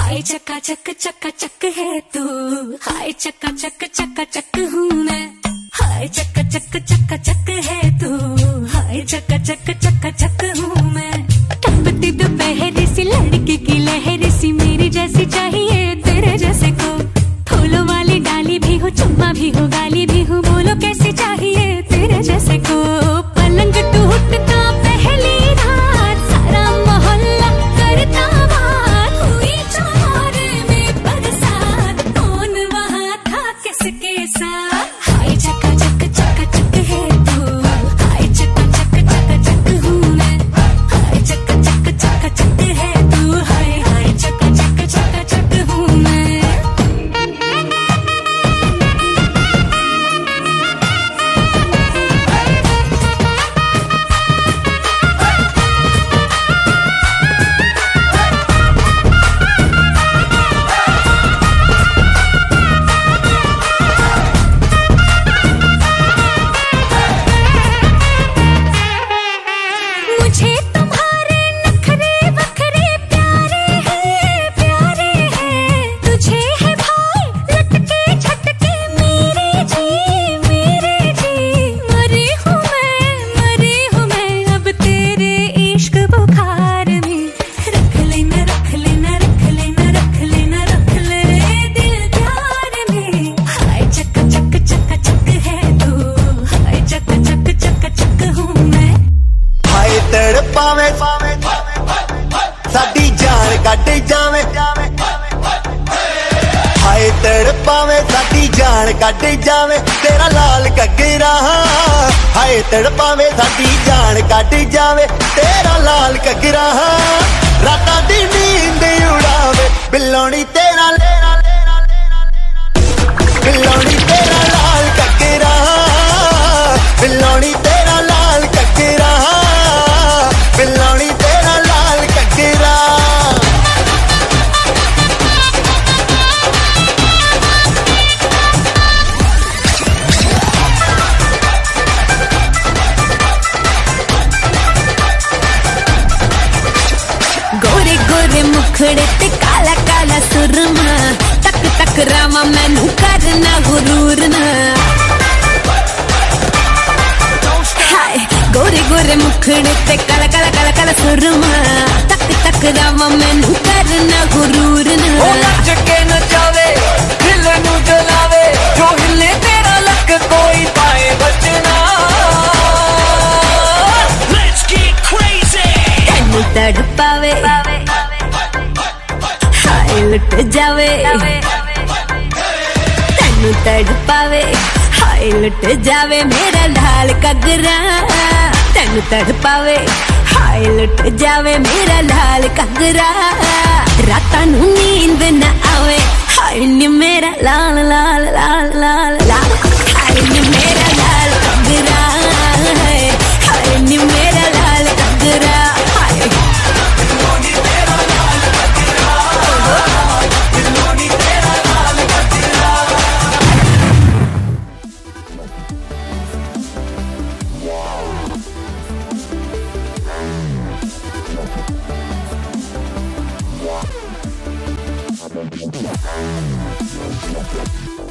हाय चक्का चक है तू, हाय चक्का चक हूँ मैं। हाय चक्का चक है तू, हाय चक्का चक हूँ मैं। टपती दोपहर सी लड़की की लहर सी, मेरी जैसी चाहिए तेरे जैसे को। फूलों वाली डाली भी हो, चुम्मा भी हो, गाली भी हो, बोलो कैसी चाहिए तेरे जैसे को। पलंग टूटता पहली रात, सारा मोहल्ला करता बात, हुई चौरे में बरसात, कौन वहाँ था किसके साथ। हाय चक्का चक है तू, हाय चक्का चक हूँ मैं। हाय चक्का चक है तू, हाय चक्का चक हूँ मैं। मुझे तुम्हारे नखरे वखरे प्यारे हैं, तुझे है भाई लटके झटके मेरे जी। मरी हूँ मैं अब तेरे इश्क बुखार में। रख ले दिल प्यार में। हाय चक है तू, हाय चक हूँ मैं। हाय तड़पावे साडी जान कट जावे, हाय तड़पावे साडी जान कट जावे, तेरा लाल घग्गरा। हाय तड़पावे साडी जान कट जावे, तेरा लाल घग्गरा। रातां दी नींद उड़ावे बिल्लोनी तेरा, बिल्लोनी तेरा लाल घग्गरा, बिल्लोनी तेरा लाल घग्गरा, बिल्लोनी तेरा लाल घग्गरा। गोरे गोरे मुखड़े ते काला काला सुरमा, तक रामा मैनू करना गुरूर ना। हाय गोरे गोरे मुखड़े ते काला काला सुरमा, तक रामा मैनू करना गुरूर ना। ओ नच के नचावे दिल नू जलावे, जो हिले तेरा लक कोई पाए बचना। Let's get crazy। तैनू तड़पावे हाय लुट जावे, तैनू तड़पावे हाय लुट जावे मेरा लाल घग्गरा। तैनू तड़पावे हाय लुट जावे मेरा लाल घग्गरा। रातां नू नींद न आवे, हाय नी मेरा लाल लाल लाल लाल लाल, हाय नी मेरा लाल घग्गरा, हाय नी मेरा लाल घग्गरा। Yeah.